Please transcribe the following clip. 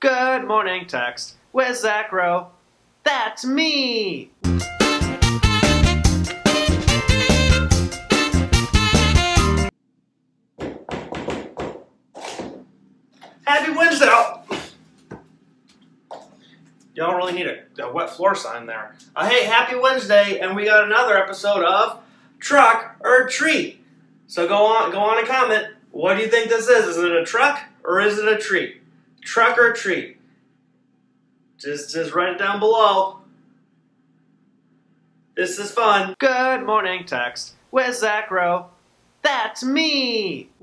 Good morning text with Zach Rowe. That's me! Happy Wednesday! Oh. Y'all really need a wet floor sign there. Hey, happy Wednesday, and we got another episode of Truck or Treat. So go on and comment. What do you think this is? Is it a truck or is it a treat? Truck or treat? Just write it down below. This is fun. Good morning text with Zach Rowe. That's me!